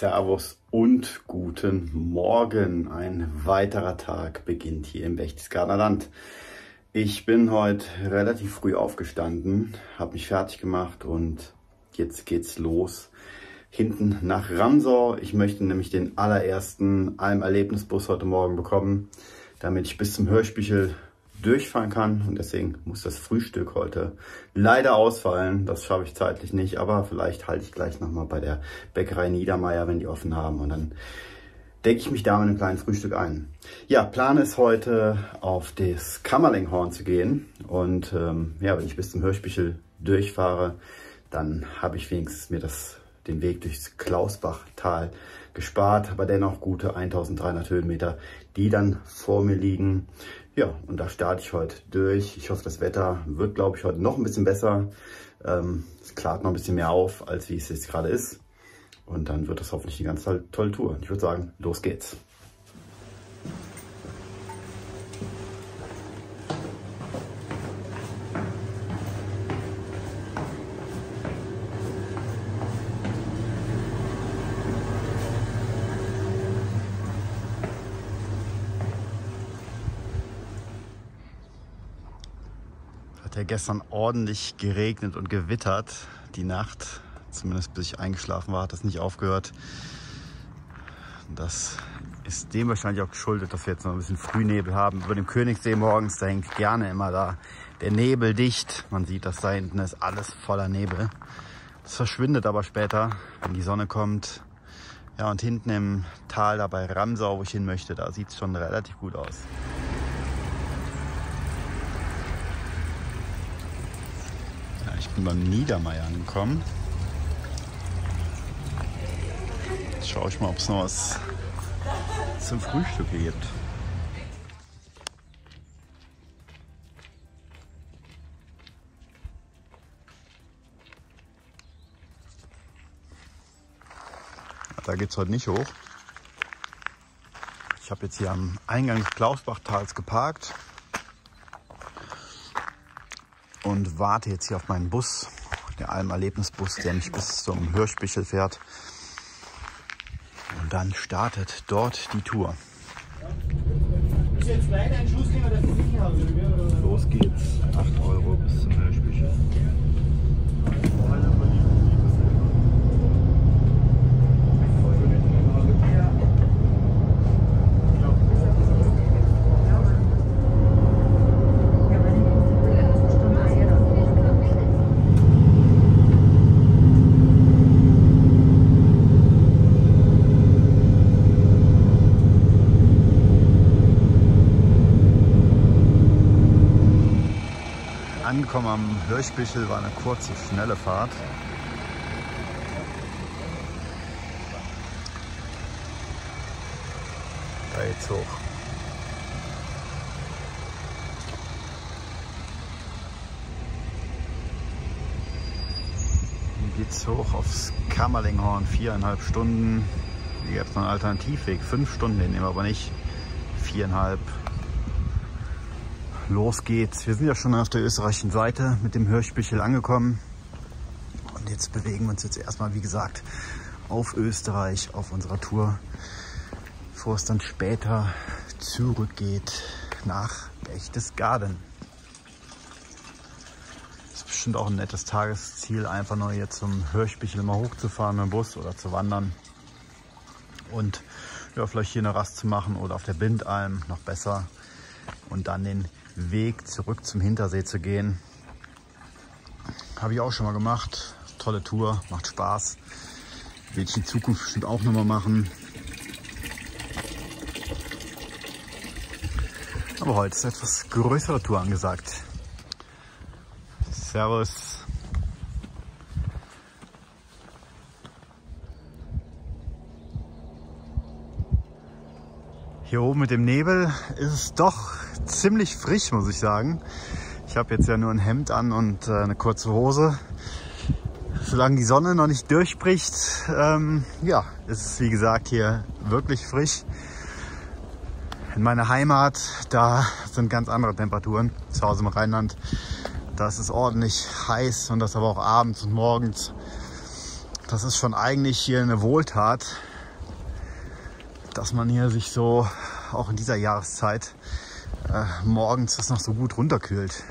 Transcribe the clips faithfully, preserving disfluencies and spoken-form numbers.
Servus und guten Morgen. Ein weiterer Tag beginnt hier im Berchtesgadener Land. Ich bin heute relativ früh aufgestanden, habe mich fertig gemacht und jetzt geht's los. Hinten nach Ramsau. Ich möchte nämlich den allerersten Alm-Erlebnisbus heute Morgen bekommen, damit ich bis zum Hörspichel durchfahren kann. Und deswegen muss das Frühstück heute leider ausfallen. Das schaffe ich zeitlich nicht, aber vielleicht halte ich gleich nochmal bei der Bäckerei Niedermeier, wenn die offen haben. Und dann decke ich mich da mit einem kleinen Frühstück ein. Ja, Plan ist heute auf das Kamerlenghorn zu gehen. Und ähm, ja, wenn ich bis zum Hörspichel durchfahre, dann habe ich wenigstens mir das, den Weg durchs Klausbachtal gespart. Aber dennoch gute eintausenddreihundert Höhenmeter, die dann vor mir liegen. Ja, und da starte ich heute durch. Ich hoffe, das Wetter wird, glaube ich, heute noch ein bisschen besser. Ähm, es klart noch ein bisschen mehr auf, als wie es jetzt gerade ist. Und dann wird das hoffentlich eine ganz tolle Tour. Ich würde sagen, los geht's. Hat ja gestern ordentlich geregnet und gewittert. Die Nacht, zumindest bis ich eingeschlafen war, hat das nicht aufgehört. Das ist dem wahrscheinlich auch geschuldet, dass wir jetzt noch ein bisschen Frühnebel haben. Über dem Königssee morgens, da hängt gerne immer da der Nebel dicht. Man sieht, dass da hinten ist alles voller Nebel. Das verschwindet aber später, wenn die Sonne kommt. Ja, und hinten im Tal, da bei Ramsau, wo ich hin möchte, da sieht es schon relativ gut aus. Ich bin beim Niedermeier angekommen. Jetzt schaue ich mal, ob es noch was zum Frühstück gibt. Da geht es heute nicht hoch. Ich habe jetzt hier am Eingang des Klausbachtals geparkt und warte jetzt hier auf meinen Bus, der Alm-Erlebnisbus, der mich bis zum Hörspichel fährt. Und dann startet dort die Tour. Los geht's, acht Euro bis zum Hörspichel. Angekommen am Hörspichel war eine kurze, schnelle Fahrt. Da geht's hoch. Hier geht's hoch aufs Kamerlenghorn, viereinhalb Stunden. Hier gibt es noch einen Alternativweg, fünf Stunden, den nehmen wir aber nicht, viereinhalb. Los geht's. Wir sind ja schon auf der österreichischen Seite mit dem Hörspichel angekommen. Und jetzt bewegen wir uns jetzt erstmal, wie gesagt, auf Österreich, auf unserer Tour, bevor es dann später zurückgeht nach Berchtesgaden. Das ist bestimmt auch ein nettes Tagesziel, einfach nur jetzt zum Hörspichel mal hochzufahren mit dem Bus oder zu wandern. Und ja, vielleicht hier eine Rast zu machen oder auf der Bindalm, noch besser. Und dann den Weg zurück zum Hintersee zu gehen. Habe ich auch schon mal gemacht. Tolle Tour, macht Spaß. Will ich in Zukunft bestimmt auch nochmal machen. Aber heute ist eine etwas größere Tour angesagt. Servus. Hier oben mit dem Nebel ist es doch ziemlich frisch, muss ich sagen. Ich habe jetzt ja nur ein Hemd an und äh, eine kurze Hose. Solange die Sonne noch nicht durchbricht, ähm, ja, ist es wie gesagt hier wirklich frisch. In meiner Heimat, da sind ganz andere Temperaturen. Zu Hause im Rheinland, da ist es ordentlich heiß und das aber auch abends und morgens. Das ist schon eigentlich hier eine Wohltat, dass man hier sich so auch in dieser Jahreszeit äh, morgens das noch so gut runterkühlt.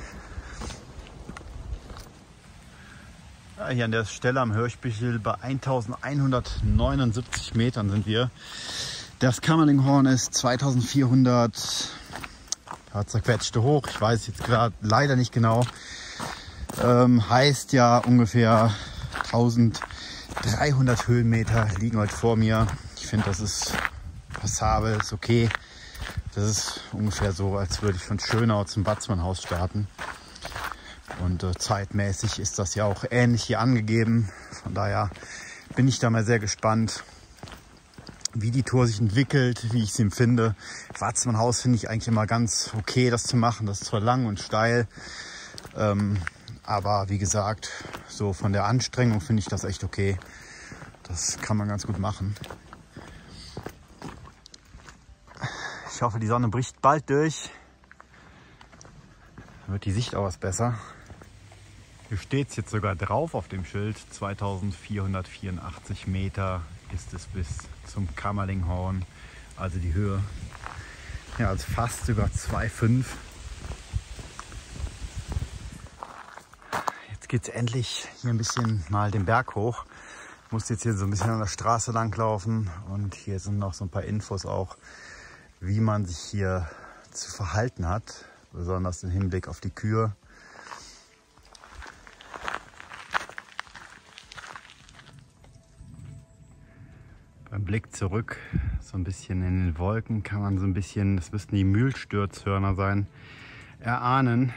Ja, hier an der Stelle am Hirschbichel bei eintausendeinhundertneunundsiebzig Metern sind wir. Das Kamerlinghorn ist zweitausendvierhundert ja, zerquetschte hoch. Ich weiß jetzt gerade leider nicht genau. Ähm, heißt ja ungefähr eintausenddreihundert Höhenmeter liegen heute vor mir. Ich finde, das ist passabel, ist okay. Das ist ungefähr so, als würde ich von Schönau zum Watzmannhaus starten. Und äh, zeitmäßig ist das ja auch ähnlich hier angegeben. Von daher bin ich da mal sehr gespannt, wie die Tour sich entwickelt, wie ich sie empfinde. Watzmannhaus finde ich eigentlich immer ganz okay, das zu machen. Das ist zwar lang und steil, ähm, aber wie gesagt, so von der Anstrengung finde ich das echt okay. Das kann man ganz gut machen. Ich hoffe, die Sonne bricht bald durch. Dann wird die Sicht auch was besser. Hier steht es jetzt sogar drauf auf dem Schild. zweitausendvierhundertvierundachtzig Meter ist es bis zum Kamerlinghorn, also die Höhe. Ja, also fast sogar zwei Komma fünf. Jetzt geht es endlich hier ein bisschen mal den Berg hoch. Ich muss jetzt hier so ein bisschen an der Straße lang laufen und hier sind noch so ein paar Infos auch, wie man sich hier zu verhalten hat, besonders im Hinblick auf die Kühe. Beim Blick zurück, so ein bisschen in den Wolken, kann man so ein bisschen, das müssten die Mühlstürzhörner sein, erahnen.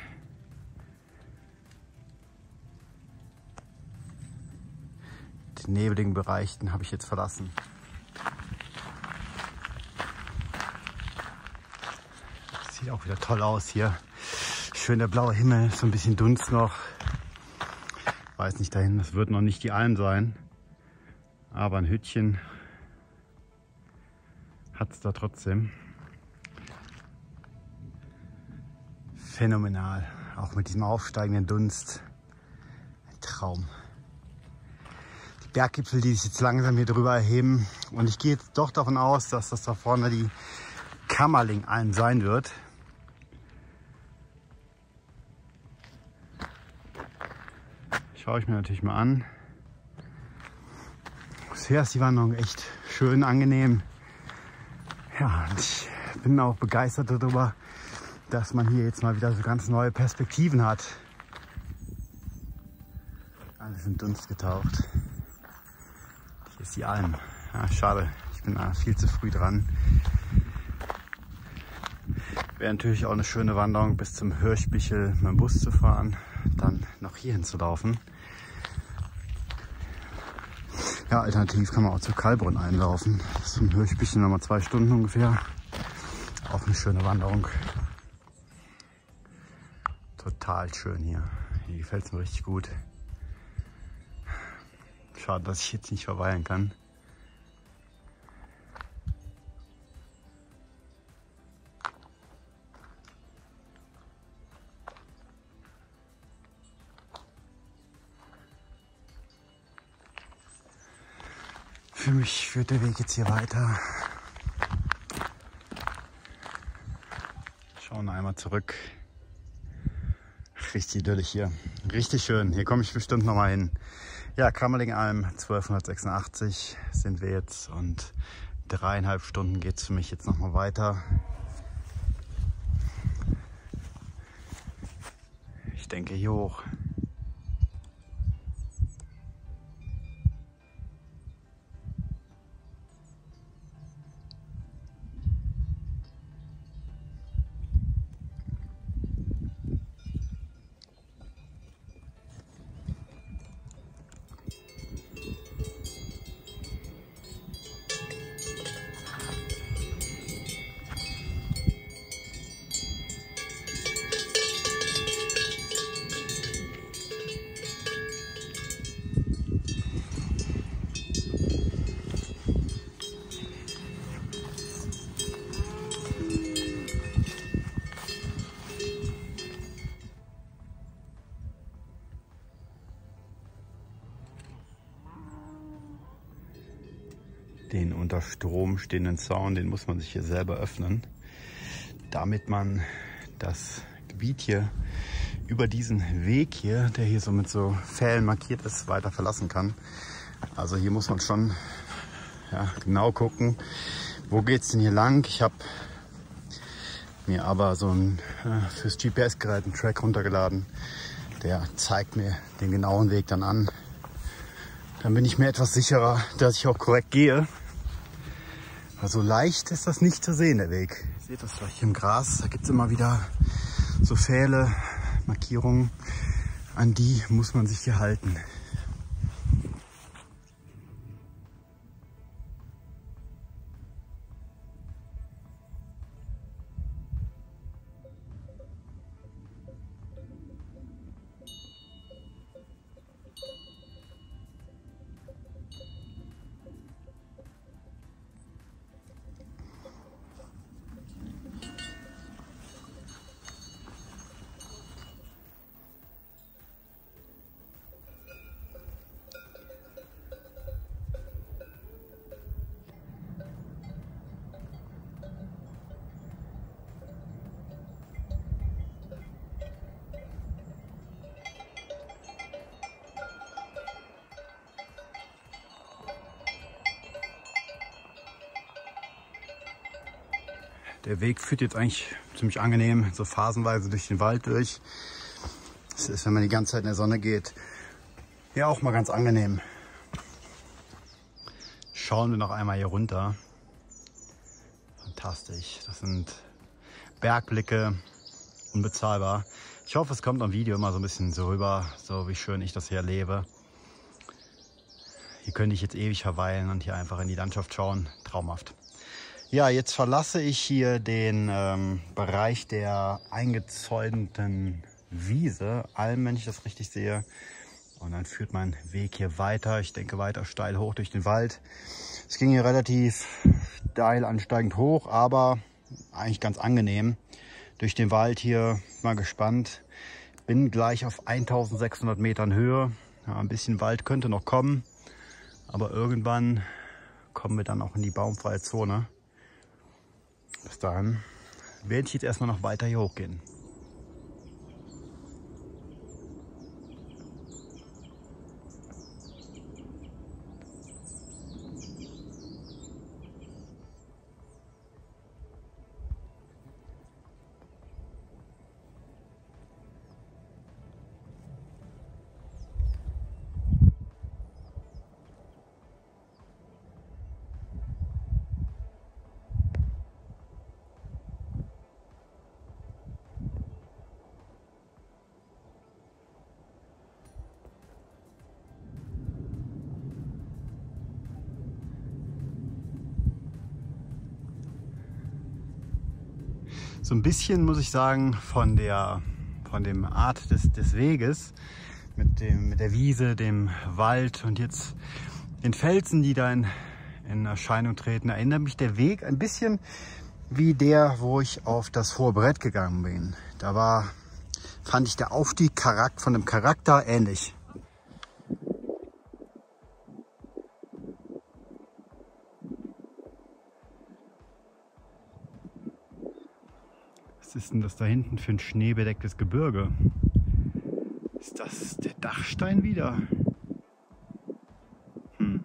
Den nebeligen Bereich, den habe ich jetzt verlassen. Das sieht auch wieder toll aus hier. Schön der blaue Himmel, so ein bisschen Dunst noch. Weiß nicht dahin, das wird noch nicht die Alm sein, aber ein Hütchen hat es da trotzdem. Phänomenal, auch mit diesem aufsteigenden Dunst. Ein Traum. Die Berggipfel, die sich jetzt langsam hier drüber erheben. Und ich gehe jetzt doch davon aus, dass das da vorne die Kamerlingalm sein wird. Schaue ich mir natürlich mal an. Bisher ist die Wanderung echt schön, angenehm. Ja, und ich bin auch begeistert darüber, dass man hier jetzt mal wieder so ganz neue Perspektiven hat. Alles in Dunst getaucht. Hier ist die Alm. Ja, schade, ich bin da viel zu früh dran. Wäre natürlich auch eine schöne Wanderung bis zum Hirschbichel mit dem Bus zu fahren, dann noch hier hinzulaufen. Ja, alternativ kann man auch zu Kalbrunn einlaufen. Das ist zum Hirschbichel nochmal zwei Stunden ungefähr. Auch eine schöne Wanderung. Total schön hier. Hier gefällt es mir richtig gut. Schade, dass ich jetzt nicht verweilen kann. Für mich führt der Weg jetzt hier weiter. Schauen wir einmal zurück. Richtig idyllisch hier. Richtig schön. Hier komme ich bestimmt noch mal hin. Ja, Kamerlingalm zwölfhundertsechsundachtzig sind wir jetzt und dreieinhalb Stunden geht es für mich jetzt noch mal weiter. Ich denke hier hoch. Den unter Strom stehenden Zaun, den muss man sich hier selber öffnen, damit man das Gebiet hier über diesen Weg hier, der hier so mit so Pfählen markiert ist, weiter verlassen kann. Also hier muss man schon ja, genau gucken, wo geht es denn hier lang. Ich habe mir aber so ein äh, fürs G P S-Gerät einen Track runtergeladen. Der zeigt mir den genauen Weg dann an. Dann bin ich mir etwas sicherer, dass ich auch korrekt gehe. Also leicht ist das nicht zu sehen, der Weg. Ihr seht das vielleicht hier im Gras, da gibt es immer wieder so Pfähle, Markierungen, an die muss man sich hier halten. Der Weg führt jetzt eigentlich ziemlich angenehm, so phasenweise durch den Wald durch. Das ist, wenn man die ganze Zeit in der Sonne geht, ja auch mal ganz angenehm. Schauen wir noch einmal hier runter. Fantastisch, das sind Bergblicke, unbezahlbar. Ich hoffe, es kommt am Video immer so ein bisschen so rüber, so wie schön ich das hier erlebe. Hier könnte ich jetzt ewig verweilen und hier einfach in die Landschaft schauen. Traumhaft. Ja, jetzt verlasse ich hier den ähm, Bereich der eingezäunten Wiese, Alm, wenn ich das richtig sehe. Und dann führt mein Weg hier weiter. Ich denke weiter steil hoch durch den Wald. Es ging hier relativ steil ansteigend hoch, aber eigentlich ganz angenehm. Durch den Wald hier, mal gespannt. Bin gleich auf eintausendsechshundert Metern Höhe. Ja, ein bisschen Wald könnte noch kommen, aber irgendwann kommen wir dann auch in die baumfreie Zone. Bis dahin werde ich jetzt erstmal noch weiter hier hochgehen. So ein bisschen, muss ich sagen, von der von dem Art des, des Weges, mit, dem, mit der Wiese, dem Wald und jetzt den Felsen, die da in, in Erscheinung treten, erinnert mich der Weg ein bisschen wie der, wo ich auf das hohe Brett gegangen bin. Da war, fand ich der Aufstieg Charakter, von dem Charakter ähnlich. Was ist denn das da hinten für ein schneebedecktes Gebirge? Ist das der Dachstein wieder? Hm.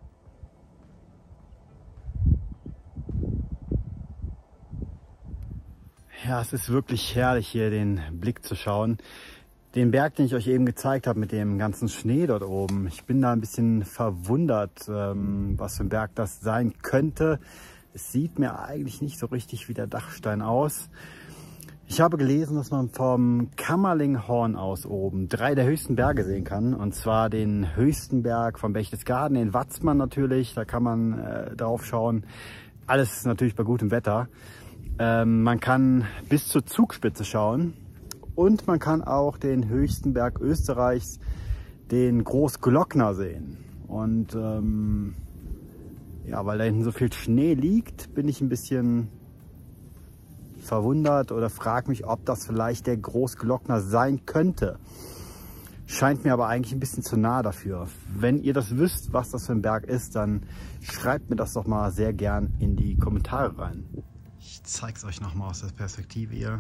Ja, es ist wirklich herrlich, hier den Blick zu schauen. Den Berg, den ich euch eben gezeigt habe mit dem ganzen Schnee dort oben. Ich bin da ein bisschen verwundert, was für ein Berg das sein könnte. Es sieht mir eigentlich nicht so richtig wie der Dachstein aus. Ich habe gelesen, dass man vom Kamerlinghorn aus oben drei der höchsten Berge sehen kann. Und zwar den höchsten Berg von Berchtesgaden, den Watzmann natürlich. Da kann man äh, drauf schauen. Alles natürlich bei gutem Wetter. Ähm, man kann bis zur Zugspitze schauen. Und man kann auch den höchsten Berg Österreichs, den Großglockner, sehen. Und ähm, ja, weil da hinten so viel Schnee liegt, bin ich ein bisschen verwundert oder frage mich, ob das vielleicht der Großglockner sein könnte. Scheint mir aber eigentlich ein bisschen zu nah dafür. Wenn ihr das wisst, was das für ein Berg ist, dann schreibt mir das doch mal sehr gern in die Kommentare rein. Ich zeige es euch nochmal aus der Perspektive hier.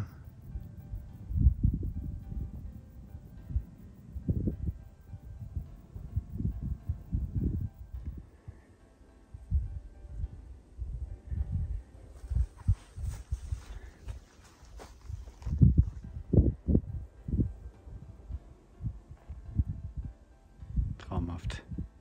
Traumhaft.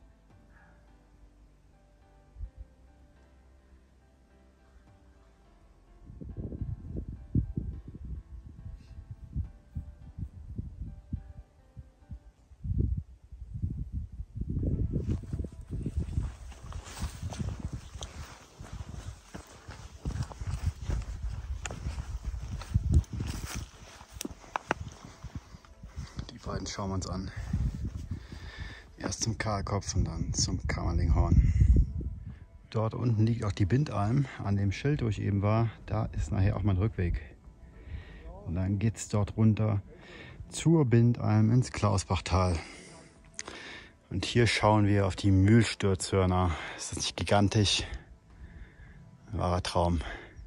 Die beiden schauen wir uns an. Erst zum Kahlkopf und dann zum Kamerlinghorn. Dort unten liegt auch die Bindalm. An dem Schild, wo ich eben war, da ist nachher auch mein Rückweg. Und dann geht es dort runter zur Bindalm ins Klausbachtal. Und hier schauen wir auf die Mühlstürzhörner. Ist das nicht gigantisch? Ein wahrer Traum.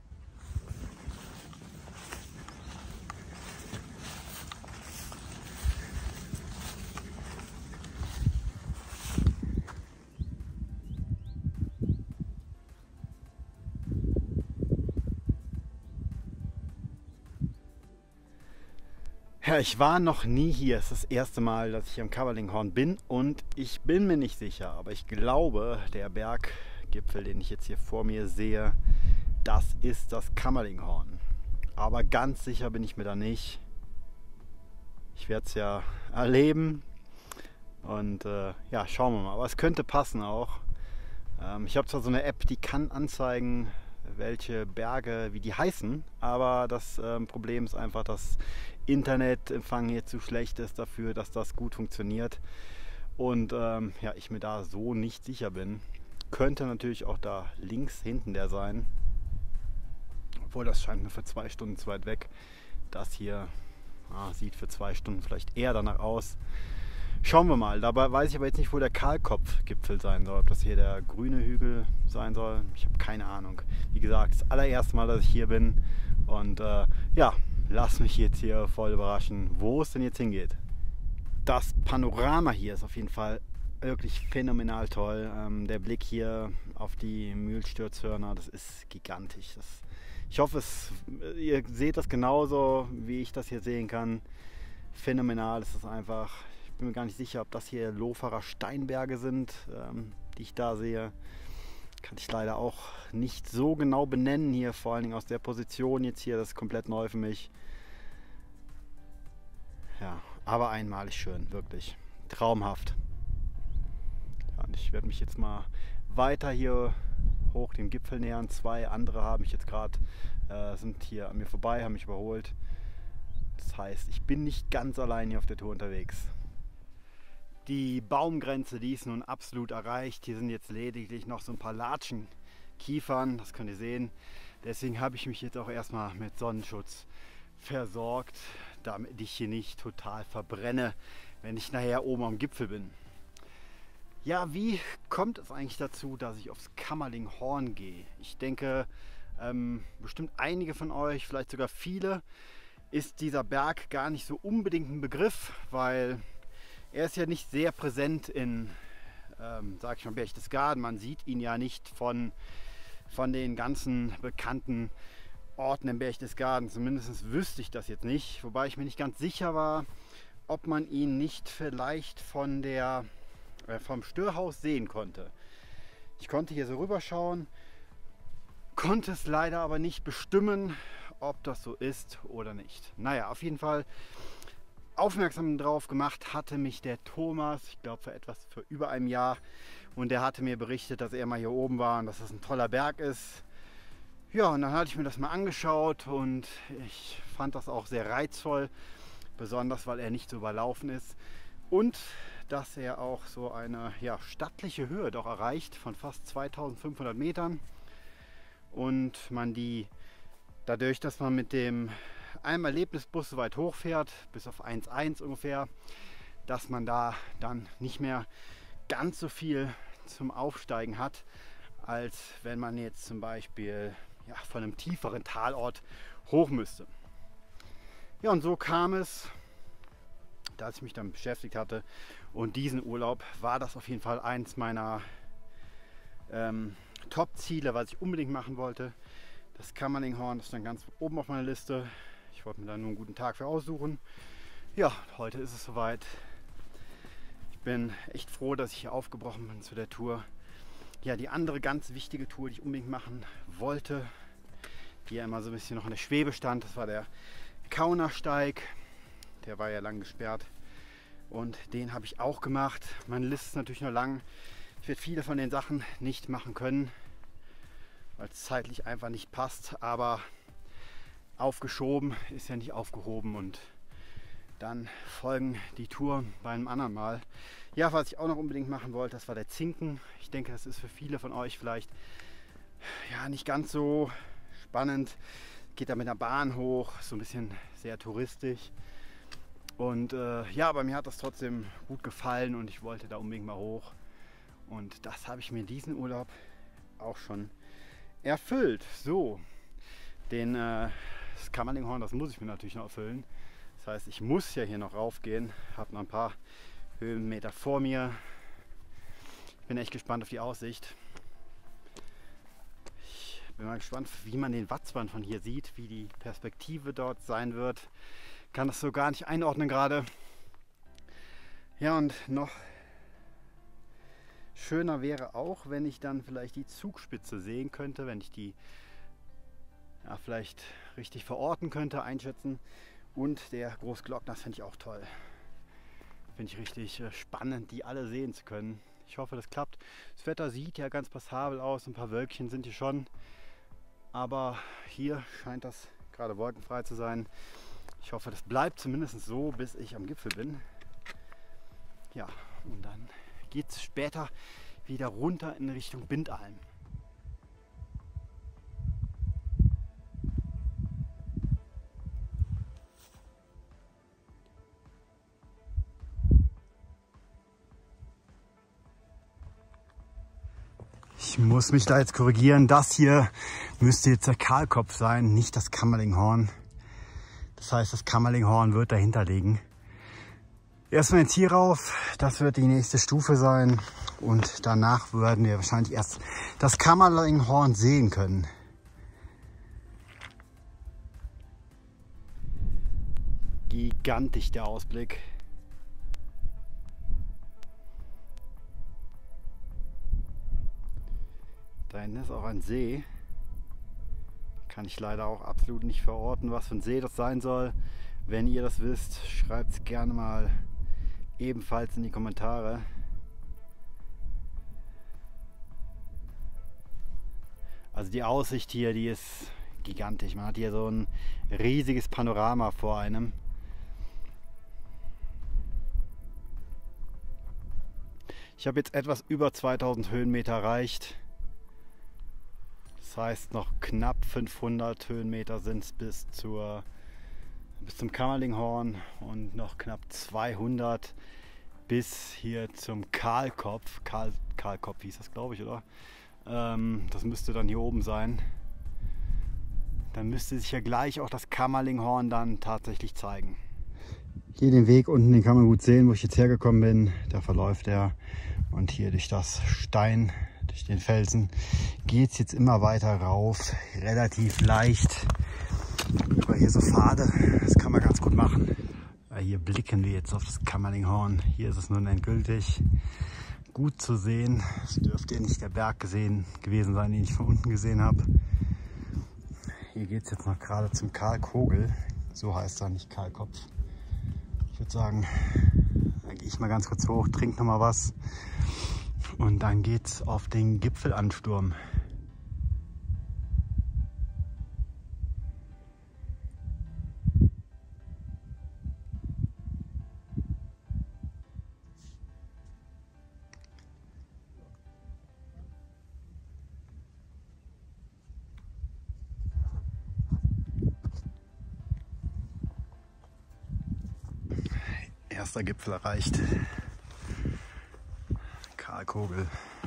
Ja, ich war noch nie hier. Es ist das erste Mal, dass ich am Kamerlinghorn bin und ich bin mir nicht sicher, aber ich glaube, der Berggipfel, den ich jetzt hier vor mir sehe, das ist das Kamerlinghorn. Aber ganz sicher bin ich mir da nicht. Ich werde es ja erleben und äh, ja, schauen wir mal. Aber es könnte passen auch. Ähm, ich habe zwar so eine App, die kann anzeigen, welche Berge, wie die heißen, aber das ähm, Problem ist einfach, dass Internetempfang hier zu schlecht ist dafür, dass das gut funktioniert und ähm, ja, ich mir da so nicht sicher bin. Könnte natürlich auch da links hinten der sein, obwohl das scheint mir für zwei Stunden zu weit weg. Das hier ah, sieht für zwei Stunden vielleicht eher danach aus. Schauen wir mal. Dabei weiß ich aber jetzt nicht, wo der Kahlkopfgipfel sein soll. Ob das hier der grüne Hügel sein soll. Ich habe keine Ahnung. Wie gesagt, das allererste Mal, dass ich hier bin. Und äh, ja, lass mich jetzt hier voll überraschen, wo es denn jetzt hingeht. Das Panorama hier ist auf jeden Fall wirklich phänomenal toll. Ähm, der Blick hier auf die Mühlstürzhörner, das ist gigantisch. Das, ich hoffe, es, ihr seht das genauso, wie ich das hier sehen kann. Phänomenal ist es einfach. Ich bin mir gar nicht sicher, ob das hier Loferer Steinberge sind, ähm, die ich da sehe. Kann ich leider auch nicht so genau benennen hier, vor allen Dingen aus der Position jetzt hier. Das ist komplett neu für mich. Ja, aber einmalig schön, wirklich. Traumhaft. Ja, und ich werde mich jetzt mal weiter hier hoch dem Gipfel nähern. Zwei andere haben mich jetzt gerade, äh, sind hier an mir vorbei, haben mich überholt. Das heißt, ich bin nicht ganz allein hier auf der Tour unterwegs. Die Baumgrenze, die ist nun absolut erreicht. Hier sind jetzt lediglich noch so ein paar Latschenkiefern, das könnt ihr sehen. Deswegen habe ich mich jetzt auch erstmal mit Sonnenschutz versorgt, damit ich hier nicht total verbrenne, wenn ich nachher oben am Gipfel bin. Ja, wie kommt es eigentlich dazu, dass ich aufs Kamerlinghorn gehe? Ich denke, ähm, bestimmt einige von euch, vielleicht sogar viele, ist dieser Berg gar nicht so unbedingt ein Begriff, weil er ist ja nicht sehr präsent in, ähm, sag ich mal, Berchtesgaden. Man sieht ihn ja nicht von, von den ganzen bekannten Orten in Berchtesgaden. Zumindest wüsste ich das jetzt nicht. Wobei ich mir nicht ganz sicher war, ob man ihn nicht vielleicht von der, äh, vom Störhaus sehen konnte. Ich konnte hier so rüberschauen, konnte es leider aber nicht bestimmen, ob das so ist oder nicht. Naja, auf jeden Fall aufmerksam drauf gemacht hatte mich der Thomas, ich glaube für etwas für über einem Jahr, und der hatte mir berichtet, dass er mal hier oben war und dass das ein toller Berg ist. Ja, und dann hatte ich mir das mal angeschaut und ich fand das auch sehr reizvoll, besonders weil er nicht so überlaufen ist und dass er auch so eine ja, stattliche Höhe doch erreicht von fast zweitausendfünfhundert Metern und man die dadurch, dass man mit dem einem Erlebnisbus so weit hochfährt, bis auf eins Komma eins ungefähr, dass man da dann nicht mehr ganz so viel zum Aufsteigen hat, als wenn man jetzt zum Beispiel ja, von einem tieferen Talort hoch müsste. Ja, und so kam es, dass ich mich damit beschäftigt hatte, und diesen Urlaub war das auf jeden Fall eins meiner ähm, Top-Ziele, was ich unbedingt machen wollte. Das Kamerlinghorn ist dann ganz oben auf meiner Liste. Ich wollte mir da nur einen guten Tag für aussuchen. Ja, heute ist es soweit. Ich bin echt froh, dass ich hier aufgebrochen bin zu der Tour. Ja, die andere ganz wichtige Tour, die ich unbedingt machen wollte, die ja immer so ein bisschen noch in der Schwebe stand, das war der Kaunersteig. Der war ja lang gesperrt und den habe ich auch gemacht. Meine Liste ist natürlich noch lang. Ich werde viele von den Sachen nicht machen können, weil es zeitlich einfach nicht passt, aber aufgeschoben ist ja nicht aufgehoben, und dann folgen die Touren bei einem anderen Mal. Ja, was ich auch noch unbedingt machen wollte, das war der Zinken. Ich denke, das ist für viele von euch vielleicht ja, nicht ganz so spannend. Geht da mit der Bahn hoch, so ein bisschen sehr touristisch. Und äh, ja, aber mir hat das trotzdem gut gefallen und ich wollte da unbedingt mal hoch. Und das habe ich mir diesen Urlaub auch schon erfüllt. So, den äh, das Kamerlinghorn, das muss ich mir natürlich noch erfüllen. Das heißt, ich muss ja hier noch raufgehen, habe noch ein paar Höhenmeter vor mir. Ich bin echt gespannt auf die Aussicht. Ich bin mal gespannt, wie man den Watzmann von hier sieht, wie die Perspektive dort sein wird. Kann das so gar nicht einordnen gerade. Ja, und noch schöner wäre auch, wenn ich dann vielleicht die Zugspitze sehen könnte, wenn ich die ja, vielleicht richtig verorten könnte, einschätzen. Und der Großglockner, das finde ich auch toll. Finde ich richtig spannend, die alle sehen zu können. Ich hoffe, das klappt. Das Wetter sieht ja ganz passabel aus, ein paar Wölkchen sind hier schon. Aber hier scheint das gerade wolkenfrei zu sein. Ich hoffe, das bleibt zumindest so, bis ich am Gipfel bin. Ja, und dann geht es später wieder runter in Richtung Bindalm. Ich muss mich da jetzt korrigieren. Das hier müsste jetzt der Kahlkopf sein, nicht das Kamerlinghorn. Das heißt, das Kamerlinghorn wird dahinter liegen. Erstmal jetzt hier rauf, das wird die nächste Stufe sein. Und danach werden wir wahrscheinlich erst das Kamerlinghorn sehen können. Gigantisch der Ausblick. Da hinten ist auch ein See. Kann ich leider auch absolut nicht verorten, was für ein See das sein soll. Wenn ihr das wisst, schreibt es gerne mal ebenfalls in die Kommentare. Also die Aussicht hier, die ist gigantisch. Man hat hier so ein riesiges Panorama vor einem. Ich habe jetzt etwas über zweitausend Höhenmeter erreicht. Das heißt, noch knapp fünfhundert Höhenmeter sind es bis, zur, bis zum Kamerlinghorn und noch knapp zweihundert bis hier zum Kahlkopf. Kahl, Kahlkopf hieß das, glaube ich, oder? Ähm, das müsste dann hier oben sein. Dann müsste sich ja gleich auch das Kamerlinghorn dann tatsächlich zeigen. Hier den Weg unten, den kann man gut sehen, wo ich jetzt hergekommen bin. Da verläuft er. Und hier durch das Stein, durch den Felsen, geht es jetzt immer weiter rauf. Relativ leicht. Aber hier so Pfade, das kann man ganz gut machen. Hier blicken wir jetzt auf das Kamerlinghorn. Hier ist es nun endgültig gut zu sehen. Es dürfte ja nicht der Berg gesehen, gewesen sein, den ich von unten gesehen habe. Hier geht es jetzt noch gerade zum Kahlkogel. So heißt er, nicht Kahlkopf. Ich würde sagen, da gehe ich mal ganz kurz hoch, trinke noch mal was und dann geht's auf den Gipfelansturm. Erster Gipfel erreicht. Karlkogel.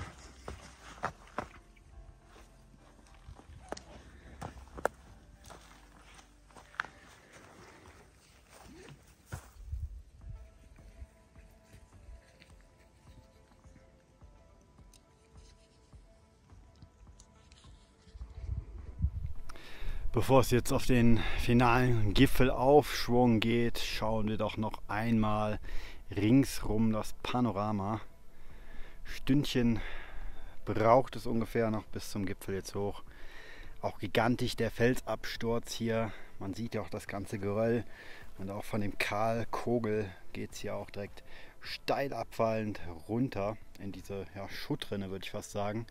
Bevor es jetzt auf den finalen Gipfelaufschwung geht, schauen wir doch noch einmal ringsrum das Panorama. Stündchen braucht es ungefähr noch bis zum Gipfel jetzt hoch. Auch gigantisch der Felsabsturz hier. Man sieht ja auch das ganze Geröll. Und auch von dem Karlkogel geht es hier auch direkt steil abfallend runter in diese ja, Schuttrinne, würde ich fast sagen.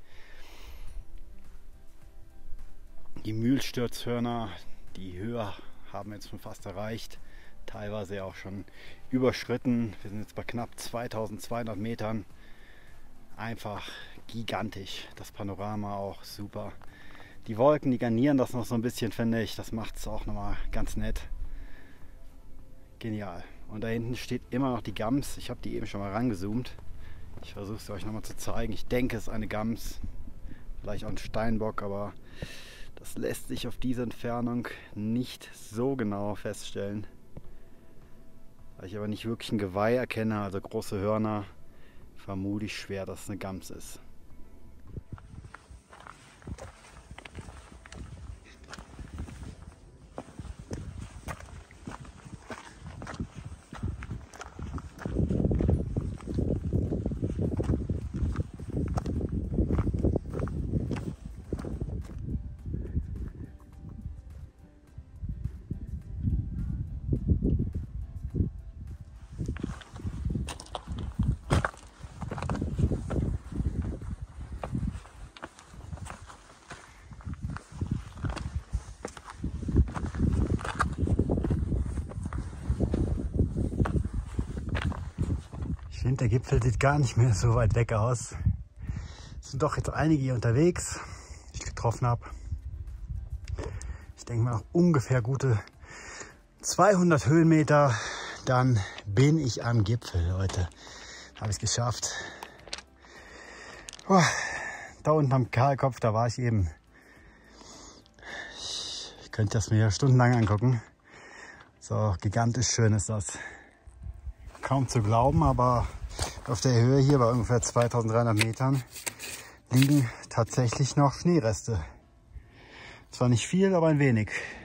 Die Mühlsturzhörner, die Höhe haben wir jetzt schon fast erreicht, teilweise auch schon überschritten. Wir sind jetzt bei knapp zweitausendzweihundert Metern. Einfach gigantisch. Das Panorama auch super. Die Wolken, die garnieren das noch so ein bisschen, finde ich. Das macht es auch nochmal ganz nett. Genial. Und da hinten steht immer noch die Gams. Ich habe die eben schon mal rangezoomt. Ich versuche es euch nochmal zu zeigen. Ich denke, es ist eine Gams. Vielleicht auch ein Steinbock, aber das lässt sich auf diese Entfernung nicht so genau feststellen. Da ich aber nicht wirklich ein Geweih erkenne, also große Hörner, vermute ich schwer, dass es eine Gams ist. Ich finde, der Gipfel sieht gar nicht mehr so weit weg aus. Es sind doch jetzt einige hier unterwegs, die ich getroffen habe. Ich denke mal noch ungefähr gute zweihundert Höhenmeter, dann bin ich am Gipfel, Leute. Habe ich es geschafft. Oh, da unten am Karlkopf, da war ich eben. Ich könnte das mir stundenlang angucken. So gigantisch schön ist das. Kaum zu glauben, aber auf der Höhe hier bei ungefähr zweitausenddreihundert Metern liegen tatsächlich noch Schneereste. Zwar nicht viel, aber ein wenig.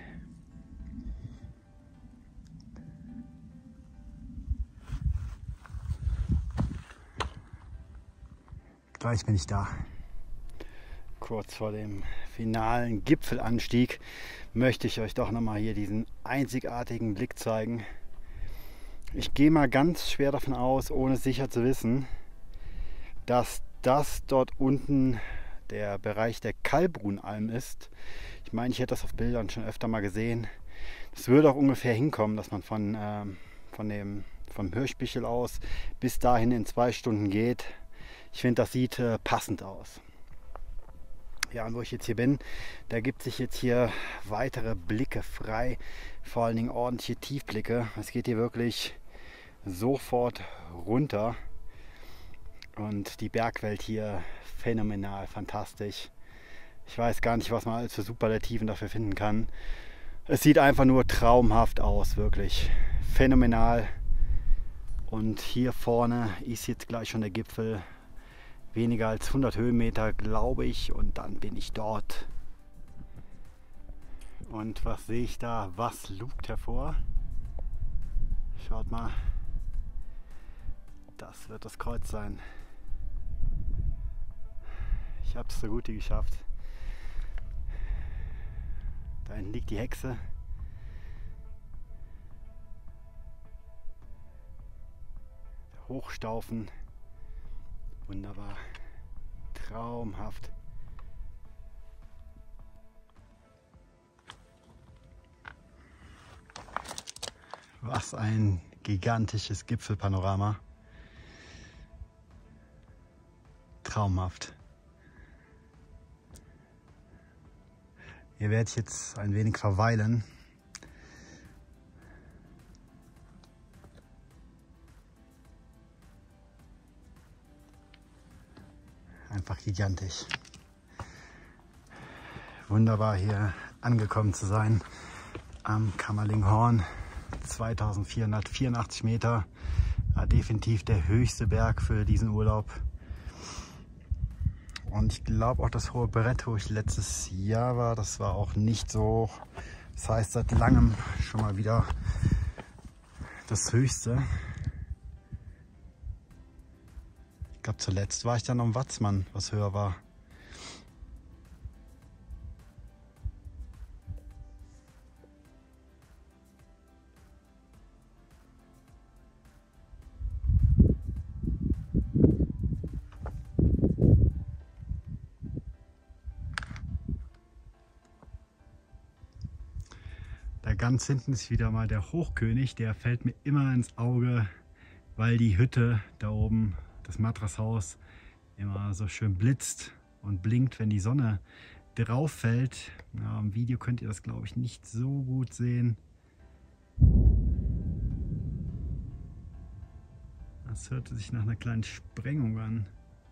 Gleich bin ich da. Kurz vor dem finalen Gipfelanstieg möchte ich euch doch nochmal hier diesen einzigartigen Blick zeigen. Ich gehe mal ganz schwer davon aus, ohne sicher zu wissen, dass das dort unten der Bereich der Kallbrunalm ist. Ich meine, ich hätte das auf Bildern schon öfter mal gesehen. Es würde auch ungefähr hinkommen, dass man von, ähm, von dem, vom Hirschbichel aus bis dahin in zwei Stunden geht. Ich finde, das sieht äh, passend aus. Ja, und wo ich jetzt hier bin, da gibt sich jetzt hier weitere Blicke frei, vor allen Dingen ordentliche Tiefblicke. Es geht hier wirklich sofort runter und die Bergwelt hier phänomenal, fantastisch. Ich weiß gar nicht, was man als für Superlativen dafür finden kann. Es sieht einfach nur traumhaft aus, wirklich phänomenal. Und hier vorne ist jetzt gleich schon der Gipfel. Weniger als hundert Höhenmeter, glaube ich, und dann bin ich dort. Und was sehe ich da? Was lugt hervor? Schaut mal, das wird das Kreuz sein. Ich habe es so gut wie geschafft. Da hinten liegt die Hexe. Der Hochstaufen. Wunderbar. Traumhaft. Was ein gigantisches Gipfelpanorama. Traumhaft. Hier werde ich jetzt ein wenig verweilen. einfach gigantisch. Wunderbar hier angekommen zu sein am Kamerlinghorn. zweitausendvierhundertvierundachtzig Meter. War definitiv der höchste Berg für diesen Urlaub. Und ich glaube auch das hohe Brett, wo ich letztes Jahr war, das war auch nicht so hoch. Das heißt seit langem schon mal wieder das höchste. Ich glaube zuletzt war ich dann am Watzmann, was höher war. Ganz hinten ist wieder mal der Hochkönig, der fällt mir immer ins Auge, weil die Hütte da oben, das Matrashaus, immer so schön blitzt und blinkt, wenn die Sonne drauf fällt. Ja, im Video könnt ihr das, glaube ich, nicht so gut sehen. Das hörte sich nach einer kleinen Sprengung an.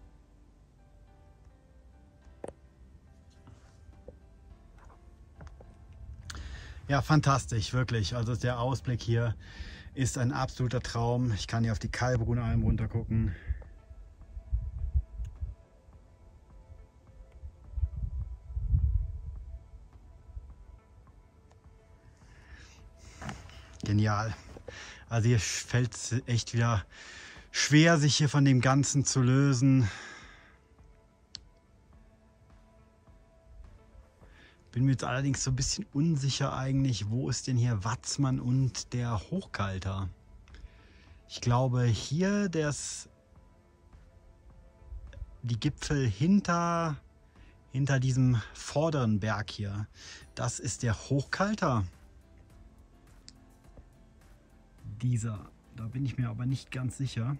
Ja, fantastisch, wirklich. Also der Ausblick hier ist ein absoluter Traum. Ich kann hier auf die Kahlbrunner Alm runter gucken. Genial. Also hier fällt es echt wieder schwer, sich hier von dem Ganzen zu lösen. Bin mir jetzt allerdings so ein bisschen unsicher eigentlich, wo ist denn hier Watzmann und der Hochkalter? Ich glaube hier das, die Gipfel hinter, hinter diesem vorderen Berg hier, das ist der Hochkalter. Dieser, da bin ich mir aber nicht ganz sicher.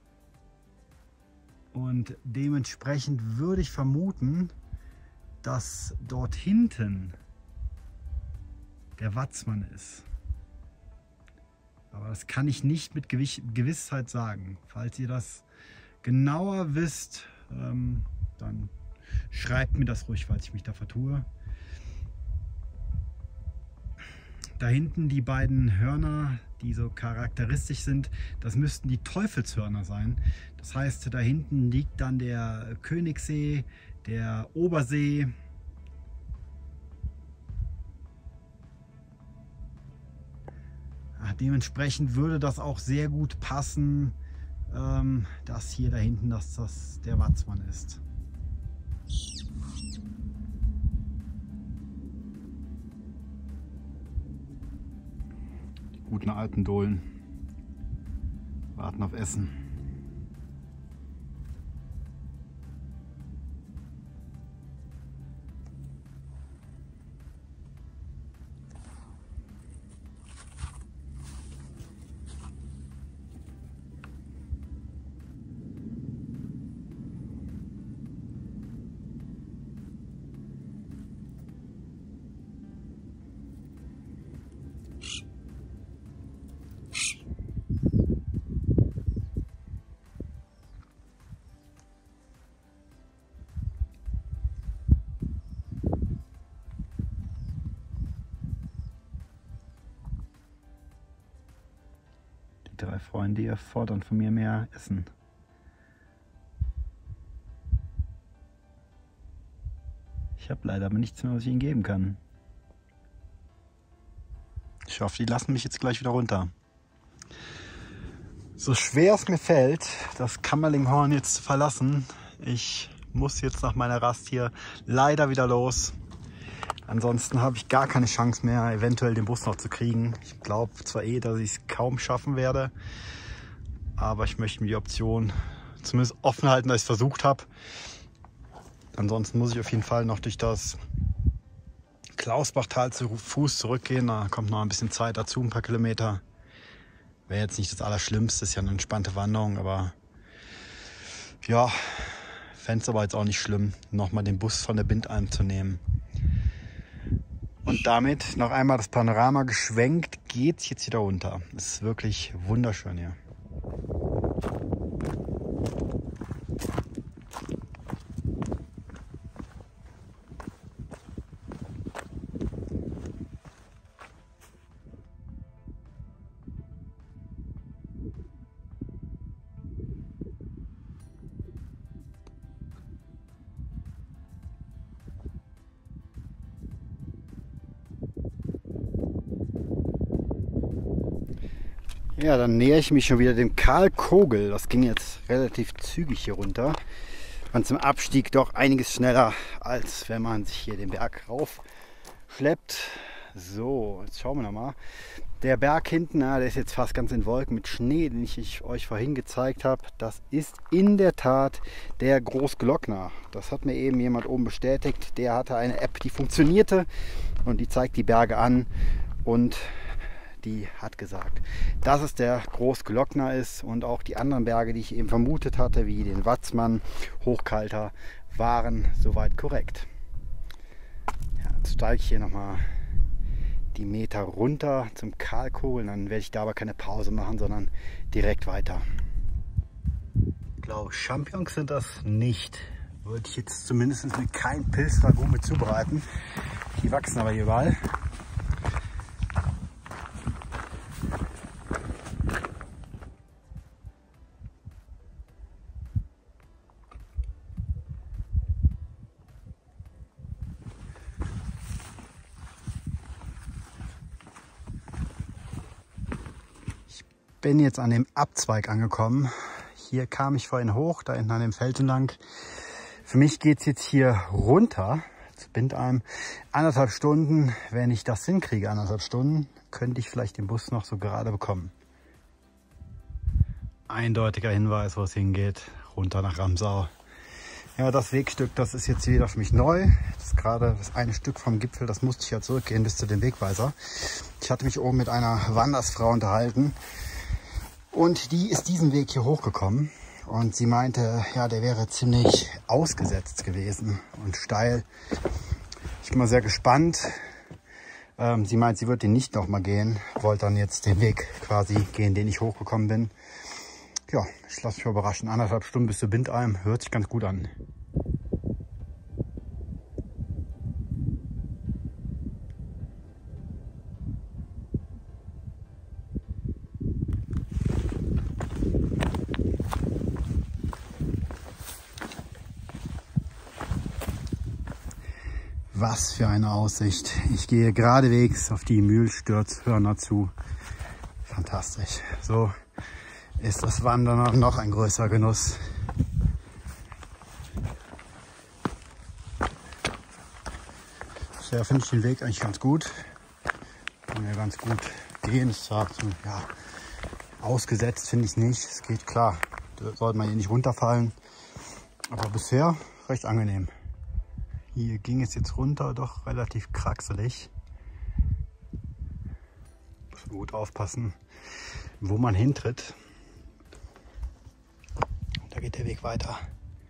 Und dementsprechend würde ich vermuten, dass dort hinten der Watzmann ist. Aber das kann ich nicht mit Gewissheit sagen. Falls ihr das genauer wisst, ähm, dann schreibt mir das ruhig, falls ich mich da vertue. Da hinten die beiden Hörner, die so charakteristisch sind, das müssten die Teufelshörner sein. Das heißt, da hinten liegt dann der Königssee, der Obersee. Dementsprechend würde das auch sehr gut passen, ähm, dass hier da hinten dass das der Watzmann ist. Die guten alten Dohlen warten auf Essen. Die drei Freunde hier fordern von mir mehr Essen. Ich habe leider aber nichts mehr, was ich ihnen geben kann. Ich hoffe, die lassen mich jetzt gleich wieder runter. So schwer es mir fällt, das Kamerlinghorn jetzt zu verlassen, ich muss jetzt nach meiner Rast hier leider wieder los. Ansonsten habe ich gar keine Chance mehr, eventuell den Bus noch zu kriegen. Ich glaube zwar eh, dass ich es kaum schaffen werde, aber ich möchte mir die Option zumindest offen halten, dass ich es versucht habe. Ansonsten muss ich auf jeden Fall noch durch das Klausbachtal zu Fuß zurückgehen. Da kommt noch ein bisschen Zeit dazu, ein paar Kilometer. Wäre jetzt nicht das Allerschlimmste, ist ja eine entspannte Wanderung, aber ja, fände es aber jetzt auch nicht schlimm, nochmal den Bus von der Bindalm zu nehmen. Und damit noch einmal das Panorama geschwenkt, geht es jetzt wieder runter. Es ist wirklich wunderschön hier. Ja, dann nähere ich mich schon wieder dem Karlkogel. Das ging jetzt relativ zügig hier runter. Und zum Abstieg doch einiges schneller, als wenn man sich hier den Berg rauf schleppt. So, jetzt schauen wir noch mal. Der Berg hinten, na, der ist jetzt fast ganz in Wolken mit Schnee, den ich euch vorhin gezeigt habe. Das ist in der Tat der Großglockner. Das hat mir eben jemand oben bestätigt. Der hatte eine App, die funktionierte und die zeigt die Berge an. Und die hat gesagt, dass es der Großglockner ist, und auch die anderen Berge, die ich eben vermutet hatte, wie den Watzmann, Hochkalter, waren soweit korrekt. Ja, jetzt steige ich hier nochmal die Meter runter zum Karlkogel, dann werde ich da aber keine Pause machen, sondern direkt weiter. Ich glaube, Champignons sind das nicht. Würde ich jetzt zumindest mit keinem Pilzragout mit zubereiten. Die wachsen aber hier überall. Bin jetzt an dem Abzweig angekommen. Hier kam ich vorhin hoch, da hinten an dem Feld entlang. Für mich geht es jetzt hier runter zu Bindalm. Anderthalb Stunden, wenn ich das hinkriege, anderthalb Stunden, könnte ich vielleicht den Bus noch so gerade bekommen. Eindeutiger Hinweis, wo es hingeht, runter nach Ramsau. Ja, das Wegstück, das ist jetzt wieder für mich neu. Das ist gerade das eine Stück vom Gipfel, das musste ich ja zurückgehen bis zu dem Wegweiser. Ich hatte mich oben mit einer Wandersfrau unterhalten. Und die ist diesen Weg hier hochgekommen und sie meinte, ja, der wäre ziemlich ausgesetzt gewesen und steil. Ich bin mal sehr gespannt. Ähm, sie meint, sie wird den nicht nochmal gehen, wollte dann jetzt den Weg quasi gehen, den ich hochgekommen bin. Ja, ich lasse mich mal überraschen. Anderthalb Stunden bis zu Bindalm, hört sich ganz gut an. Was für eine Aussicht. Ich gehe geradewegs auf die Mühlstürzhörner zu. Fantastisch. So ist das Wandern noch ein größerer Genuss. Bisher finde ich den Weg eigentlich ganz gut. Kann ja ganz gut gehen. Es ist zwar so, ja, ausgesetzt finde ich es nicht. Es geht klar. Da sollte man hier nicht runterfallen. Aber bisher recht angenehm. Hier ging es jetzt runter, doch relativ kraxelig. Muss gut aufpassen, wo man hintritt. Da geht der Weg weiter.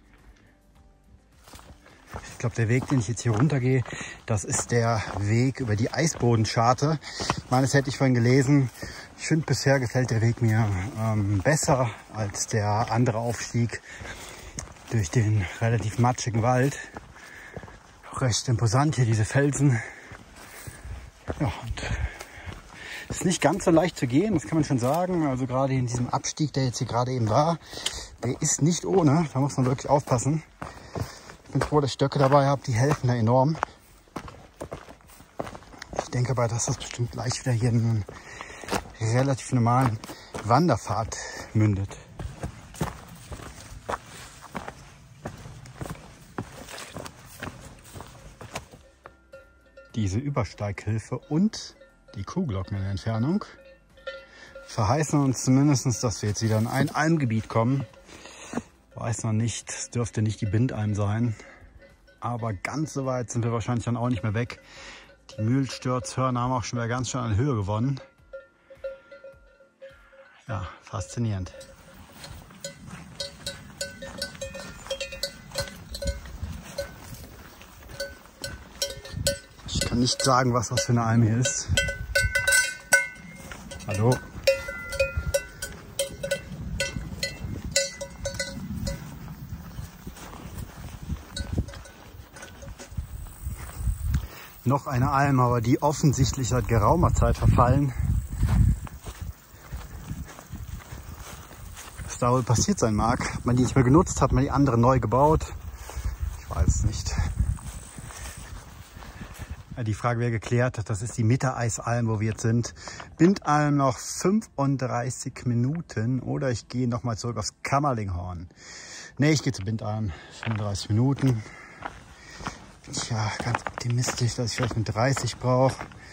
Ich glaube, der Weg, den ich jetzt hier runter gehe, das ist der Weg über die Eisbodenscharte. Ich meine, das hätte ich vorhin gelesen. Ich finde, bisher gefällt der Weg mir ähm, besser als der andere Aufstieg durch den relativ matschigen Wald. Recht imposant hier, diese Felsen. Ja, und es ist nicht ganz so leicht zu gehen, das kann man schon sagen. Also gerade in diesem Abstieg, der jetzt hier gerade eben war, der ist nicht ohne. Da muss man wirklich aufpassen. Ich bin froh, dass ich Stöcke dabei habe, die helfen da enorm. Ich denke aber, dass das bestimmt gleich wieder hier in einen relativ normalen Wanderpfad mündet. Diese Übersteighilfe und die Kuhglocken in der Entfernung verheißen uns zumindest, dass wir jetzt wieder in ein Almgebiet kommen. Weiß noch nicht, es dürfte nicht die Bindalm sein, aber ganz so weit sind wir wahrscheinlich dann auch nicht mehr weg. Die Mühlstürzhörner haben auch schon wieder ganz schön an Höhe gewonnen. Ja, faszinierend. Ich kann nicht sagen, was das für eine Alm hier ist. Hallo? Noch eine Alm, aber die offensichtlich seit geraumer Zeit verfallen. Was da wohl passiert sein mag, hat man die nicht mehr genutzt, hat man die andere neu gebaut. Ich weiß es nicht. Die Frage wäre geklärt, das ist die Mittereisalm, wo wir jetzt sind. Bindalm noch fünfunddreißig Minuten oder ich gehe nochmal zurück aufs Kamerlinghorn. Ne, ich gehe zu Bindalm, fünfunddreißig Minuten. Tja, ganz optimistisch, dass ich vielleicht eine dreißig brauche.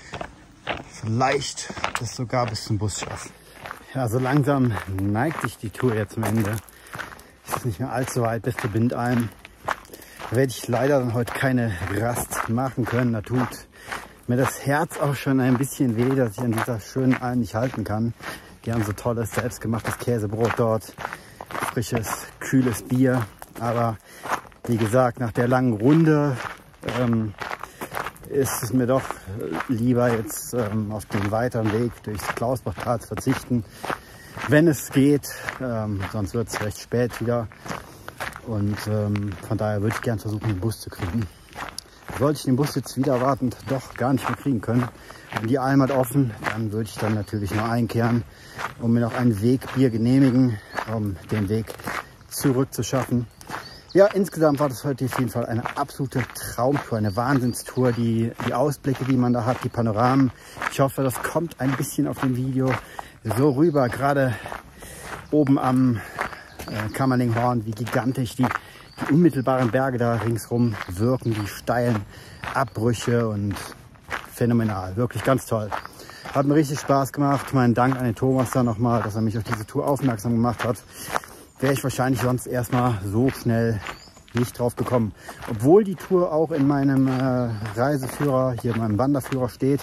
Vielleicht das sogar bis zum Bus schaffe. Ja, so langsam neigt sich die Tour jetzt zum Ende. Es ist nicht mehr allzu weit bis zu Bindalm. Da werde ich leider dann heute keine Rast machen können. Da tut mir das Herz auch schon ein bisschen weh, dass ich an dieser schönen Alm nicht halten kann. Die haben so tolles, selbstgemachtes Käsebrot dort, frisches, kühles Bier. Aber wie gesagt, nach der langen Runde ähm, ist es mir doch lieber jetzt ähm, auf den weiteren Weg durchs Klausbachtal zu verzichten, wenn es geht. Ähm, sonst wird es recht spät wieder. Und ähm, von daher würde ich gerne versuchen, den Bus zu kriegen. Sollte ich den Bus jetzt wieder erwartend doch gar nicht mehr kriegen können und die Alm hat offen, dann würde ich dann natürlich nur einkehren und mir noch ein Wegbier genehmigen, um den Weg zurück zu schaffen. Ja, insgesamt war das heute auf jeden Fall eine absolute Traumtour, eine Wahnsinnstour. Die, die Ausblicke, die man da hat, die Panoramen. Ich hoffe, das kommt ein bisschen auf dem Video so rüber, gerade oben am Äh, Kamerlinghorn, wie gigantisch die, die unmittelbaren Berge da ringsrum wirken, die steilen Abbrüche und phänomenal, wirklich ganz toll. Hat mir richtig Spaß gemacht. Meinen Dank an den Thomas da nochmal, dass er mich auf diese Tour aufmerksam gemacht hat. Wäre ich wahrscheinlich sonst erstmal so schnell nicht drauf gekommen. Obwohl die Tour auch in meinem äh, Reiseführer, hier in meinem Wanderführer steht,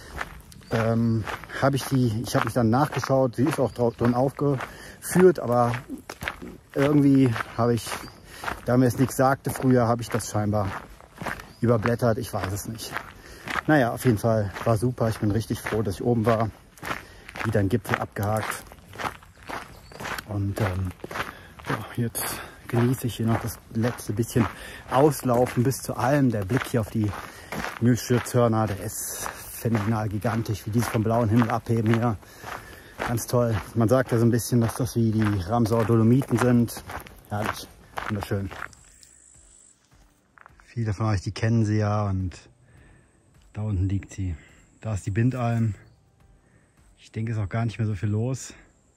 ähm, habe ich die, ich habe mich dann nachgeschaut, sie ist auch drin aufgeführt, aber irgendwie habe ich, da mir es nichts sagte früher, habe ich das scheinbar überblättert. Ich weiß es nicht. Naja, auf jeden Fall war super. Ich bin richtig froh, dass ich oben war. Wieder ein Gipfel abgehakt. Und ähm, ja, jetzt genieße ich hier noch das letzte bisschen Auslaufen bis zur Alm. Der Blick hier auf die Mühlstürzhörner, der ist phänomenal gigantisch, wie die sich vom blauen Himmel abheben hier. Ganz toll. Man sagt ja so ein bisschen, dass das wie die Ramsauer Dolomiten sind. Herrlich, wunderschön. Viele von euch, die kennen sie ja und da unten liegt sie. Da ist die Bindalm. Ich denke, es ist auch gar nicht mehr so viel los.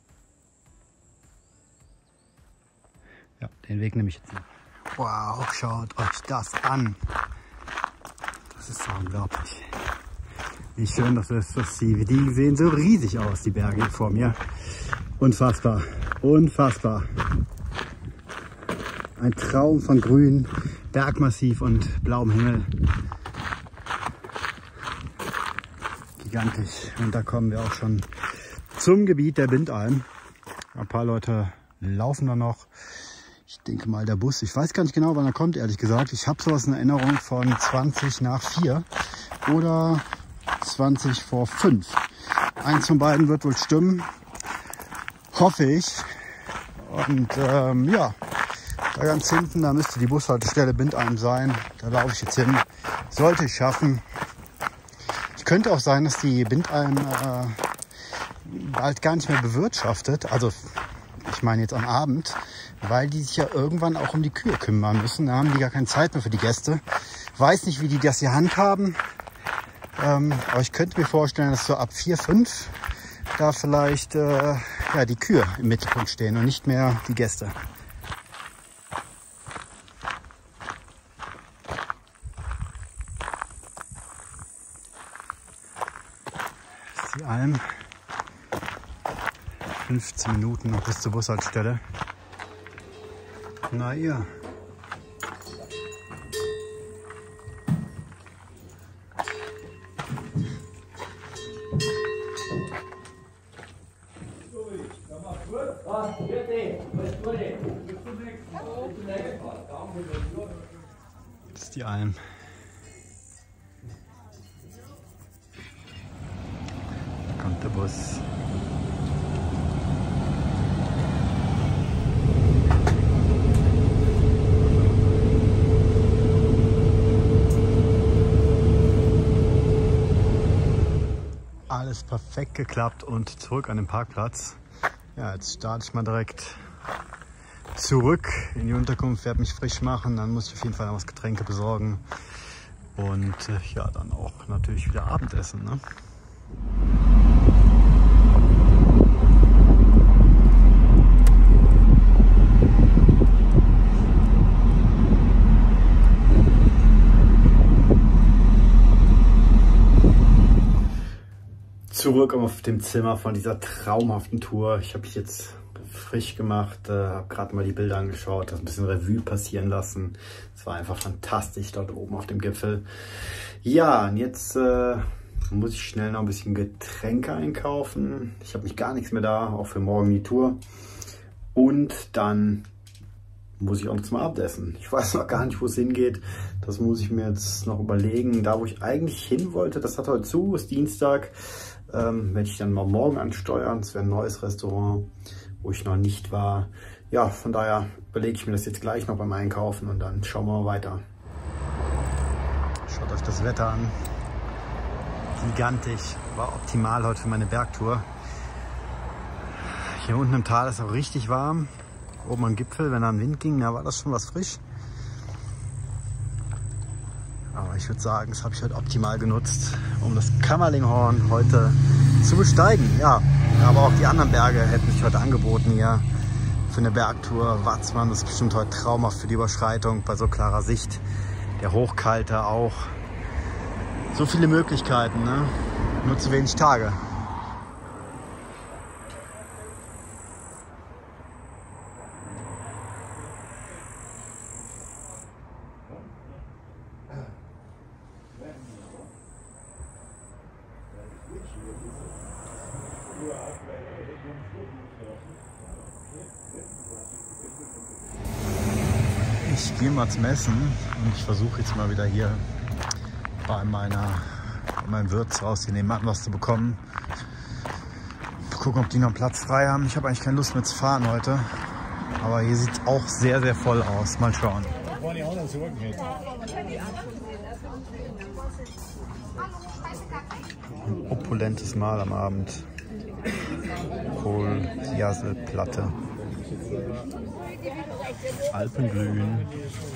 Ja, den Weg nehme ich jetzt. Wow, schaut euch das an. Das ist so unglaublich. Wie schön das ist, dass die, die sehen so riesig aus, die Berge hier vor mir. Unfassbar, unfassbar. Ein Traum von Grün, Bergmassiv und blauem Himmel. Gigantisch. Und da kommen wir auch schon zum Gebiet der Bindalm. Ein paar Leute laufen da noch. Ich denke mal, der Bus, ich weiß gar nicht genau, wann er kommt, ehrlich gesagt. Ich habe sowas in Erinnerung von zwanzig nach vier oder zwanzig vor fünf. Eins von beiden wird wohl stimmen, hoffe ich. Und ähm, ja, da ganz hinten, da müsste die Bushaltestelle Bindalm sein. Da laufe ich jetzt hin. Sollte ich schaffen. Es könnte auch sein, dass die Bindalm äh, bald gar nicht mehr bewirtschaftet. Also ich meine jetzt am Abend, weil die sich ja irgendwann auch um die Kühe kümmern müssen. Da haben die gar keine Zeit mehr für die Gäste. Weiß nicht, wie die das hier handhaben. Ähm, aber ich könnte mir vorstellen, dass so ab vier, fünf da vielleicht äh, ja, die Kühe im Mittelpunkt stehen und nicht mehr die Gäste. Das ist die Alm. fünfzehn Minuten noch bis zur Bushaltestelle. Na ja. Das ist die Alm. Da kommt der Bus. Alles perfekt geklappt und zurück an den Parkplatz. Ja, jetzt starte ich mal direkt zurück in die Unterkunft, werde mich frisch machen, dann muss ich auf jeden Fall noch was Getränke besorgen Und äh, ja, dann auch natürlich wieder Abendessen, ne? Zurück auf dem Zimmer von dieser traumhaften Tour. Ich habe mich jetzt frisch gemacht, äh, habe gerade mal die Bilder angeschaut, das ein bisschen Revue passieren lassen. Es war einfach fantastisch dort oben auf dem Gipfel. Ja, und jetzt äh, muss ich schnell noch ein bisschen Getränke einkaufen. Ich habe nicht gar nichts mehr da, auch für morgen die Tour. Und dann muss ich auch noch zum Abendessen. Ich weiß noch gar nicht, wo es hingeht. Das muss ich mir jetzt noch überlegen. Da, wo ich eigentlich hin wollte, das hat heute zu, ist Dienstag. Ähm, werde ich dann mal morgen ansteuern. Es wäre ein neues Restaurant, wo ich noch nicht war. Ja, von daher überlege ich mir das jetzt gleich noch beim Einkaufen und dann schauen wir mal weiter. Schaut euch das Wetter an. Gigantisch. War optimal heute für meine Bergtour. Hier unten im Tal ist auch richtig warm. Oben am Gipfel, wenn da ein Wind ging, da war das schon was frisch. Aber ich würde sagen, das habe ich heute optimal genutzt, um das Kamerlinghorn heute zu besteigen. Ja, aber auch die anderen Berge hätten sich heute angeboten hier für eine Bergtour. Watzmann, das ist bestimmt heute traumhaft für die Überschreitung bei so klarer Sicht. Der Hochkalte auch. So viele Möglichkeiten, ne? Nur zu wenig Tage. Ich gehe mal zum Essen und ich versuche jetzt mal wieder hier bei meiner, bei meinem Wirtshaus hier nebenan was zu bekommen. Gucken, ob die noch einen Platz frei haben. Ich habe eigentlich keine Lust mehr zu fahren heute, aber hier sieht es auch sehr, sehr voll aus. Mal schauen. Ein opulentes Mahl am Abend. Kohl, Jasel, Platte. Alpenglühen.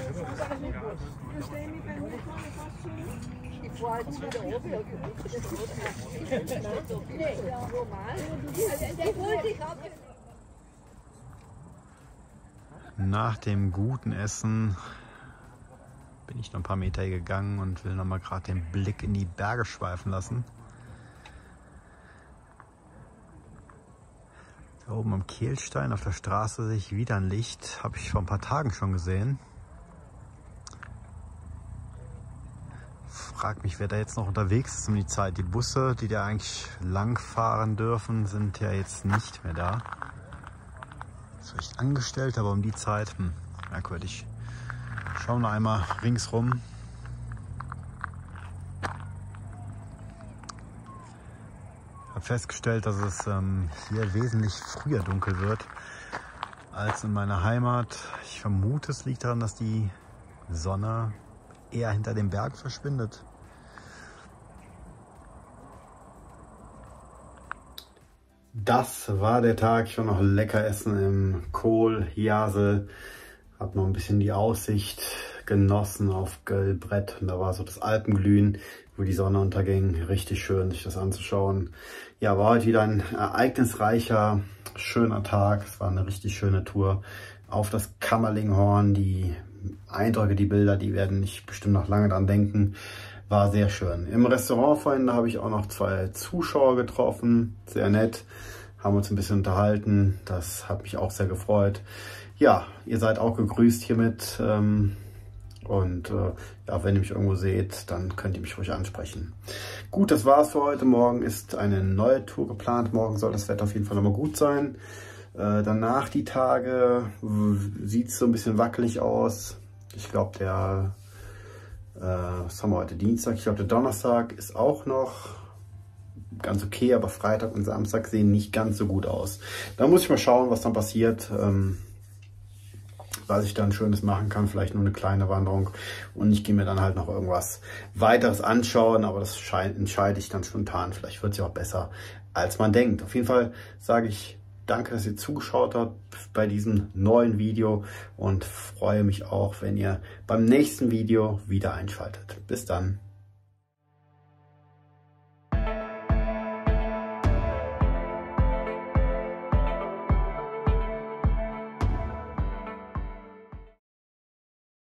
Nach dem guten Essen bin ich noch ein paar Meter gegangen und will noch mal gerade den Blick in die Berge schweifen lassen. Da oben am Kehlstein auf der Straße sehe ich wieder ein Licht. Habe ich vor ein paar Tagen schon gesehen. Frag mich, wer da jetzt noch unterwegs ist um die Zeit. Die Busse, die da eigentlich lang fahren dürfen, sind ja jetzt nicht mehr da. Das ist vielleicht angestellt, aber um die Zeit, hm, merkwürdig. Schauen wir einmal ringsrum. Ich habe festgestellt, dass es ähm, hier wesentlich früher dunkel wird als in meiner Heimat. Ich vermute, es liegt daran, dass die Sonne eher hinter den Bergen verschwindet. Das war der Tag. Ich war noch lecker essen im Kohl, Jasel. Hab noch ein bisschen die Aussicht genossen auf Göllbrett. Und da war so das Alpenglühen, wo die Sonne unterging. Richtig schön, sich das anzuschauen. Ja, war heute wieder ein ereignisreicher, schöner Tag. Es war eine richtig schöne Tour auf das Kamerlinghorn. Die Eindrücke, die Bilder, die werden nicht bestimmt noch lange dran denken. War sehr schön. Im Restaurant vorhin habe ich auch noch zwei Zuschauer getroffen. Sehr nett. Haben uns ein bisschen unterhalten. Das hat mich auch sehr gefreut. Ja, ihr seid auch gegrüßt hiermit. Und äh, ja, wenn ihr mich irgendwo seht, dann könnt ihr mich ruhig ansprechen. Gut, das war's für heute. Morgen ist eine neue Tour geplant. Morgen soll das Wetter auf jeden Fall nochmal gut sein. Äh, danach die Tage sieht es so ein bisschen wackelig aus. Ich glaube, der, äh, was haben wir heute, Dienstag? Ich glaube, der Donnerstag ist auch noch ganz okay, aber Freitag und Samstag sehen nicht ganz so gut aus. Da muss ich mal schauen, was dann passiert. Ähm, was ich dann Schönes machen kann, vielleicht nur eine kleine Wanderung und ich gehe mir dann halt noch irgendwas weiteres anschauen, aber das entscheide ich dann spontan. Vielleicht wird es ja auch besser, als man denkt. Auf jeden Fall sage ich danke, dass ihr zugeschaut habt bei diesem neuen Video und freue mich auch, wenn ihr beim nächsten Video wieder einschaltet. Bis dann.